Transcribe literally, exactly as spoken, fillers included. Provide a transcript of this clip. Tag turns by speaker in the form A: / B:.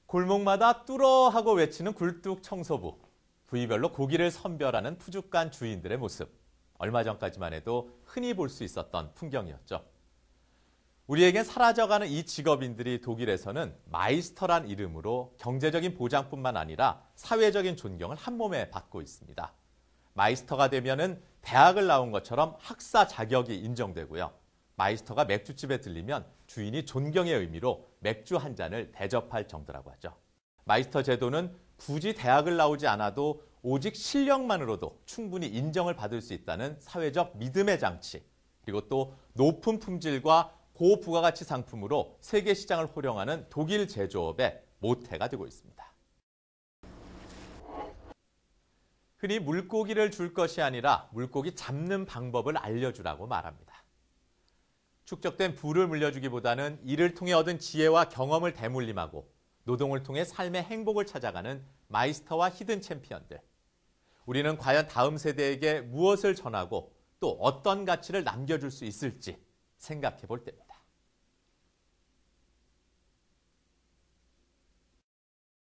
A: 골목마다 뚫어 하고 외치는 굴뚝 청소부. 부위별로 고기를 선별하는 푸주간 주인들의 모습. 얼마 전까지만 해도 흔히 볼 수 있었던 풍경이었죠. 우리에겐 사라져가는 이 직업인들이 독일에서는 마이스터란 이름으로 경제적인 보장뿐만 아니라 사회적인 존경을 한몸에 받고 있습니다. 마이스터가 되면은 대학을 나온 것처럼 학사 자격이 인정되고요. 마이스터가 맥주집에 들리면 주인이 존경의 의미로 맥주 한 잔을 대접할 정도라고 하죠. 마이스터 제도는 굳이 대학을 나오지 않아도 오직 실력만으로도 충분히 인정을 받을 수 있다는 사회적 믿음의 장치, 그리고 또 높은 품질과 고부가가치 상품으로 세계 시장을 호령하는 독일 제조업의 모태가 되고 있습니다. 흔히 물고기를 줄 것이 아니라 물고기 잡는 방법을 알려주라고 말합니다. 축적된 부를 물려주기보다는 이를 통해 얻은 지혜와 경험을 대물림하고 노동을 통해 삶의 행복을 찾아가는 마이스터와 히든 챔피언들. 우리는 과연 다음 세대에게 무엇을 전하고 또 어떤 가치를 남겨줄 수 있을지 생각해 볼 때입니다.